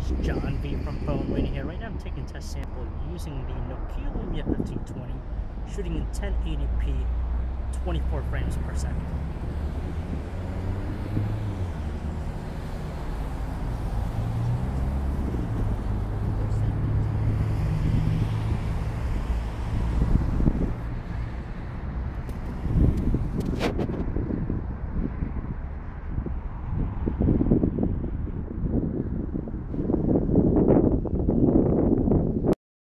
It's John V from PhoneArena here. Right now I'm taking a test sample using the Nokia Lumia 1520, shooting in 1080p, 24 frames per second.